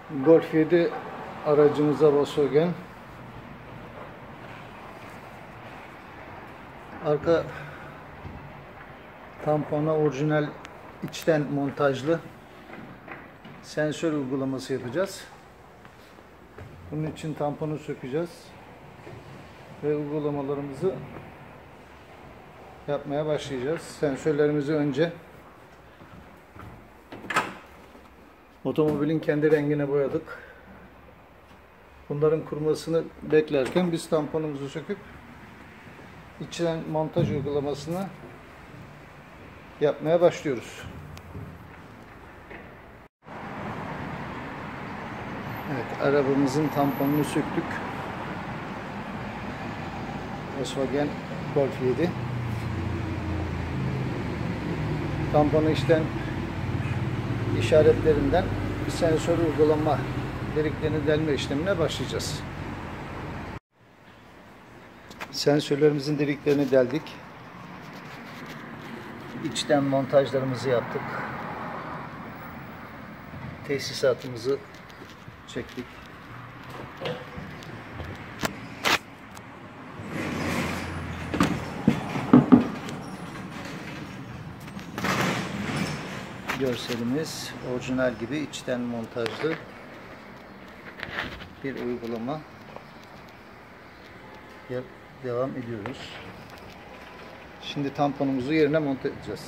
Golf 7 aracımıza Volkswagen. Arka tampona orijinal içten montajlı sensör uygulaması yapacağız. Bunun için tamponu sökeceğiz ve uygulamalarımızı yapmaya başlayacağız. Sensörlerimizi önce otomobilin kendi rengine boyadık. Bunların kurumasını beklerken biz tamponumuzu söküp içten montaj uygulamasını yapmaya başlıyoruz. Evet, arabamızın tamponunu söktük. Volkswagen Golf 7. Tamponu içten işaretlerinden sensör uygulama deliklerini delme işlemine başlayacağız. Sensörlerimizin deliklerini deldik. İçten montajlarımızı yaptık. Tesisatımızı çektik. Görselimiz orijinal gibi içten montajlı bir uygulama. Devam ediyoruz. Şimdi tamponumuzu yerine monte edeceğiz.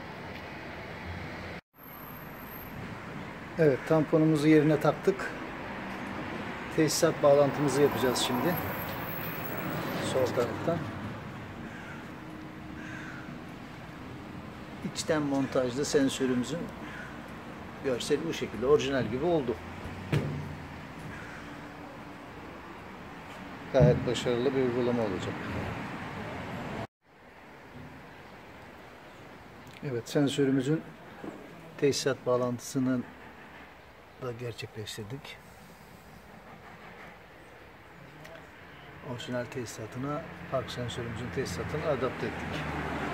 Evet, tamponumuzu yerine taktık. Tesisat bağlantımızı yapacağız şimdi. Sol taraftan. İçten montajlı sensörümüzün görseli bu şekilde orijinal gibi oldu. Gayet başarılı bir uygulama olacak. Evet, sensörümüzün tesisat bağlantısını da gerçekleştirdik. Orijinal tesisatına, park sensörümüzün tesisatını adapte ettik.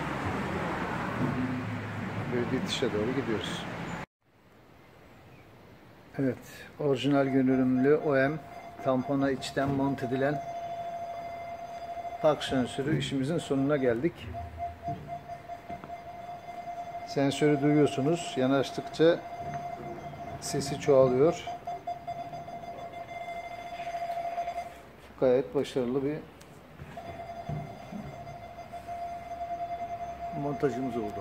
Böyle bitişe doğru gidiyoruz. Evet, orijinal görünümlü OEM tampona içten monte edilen park sensörü işimizin sonuna geldik. Sensörü duyuyorsunuz. Yanaştıkça sesi çoğalıyor. Gayet başarılı bir montajımız oldu.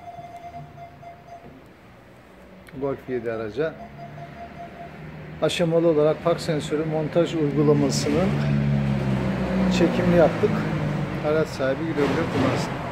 Golf 7 araca aşamalı olarak park sensörü montaj uygulamasının çekimini yaptık. Araç sahibi güle güle kullansın.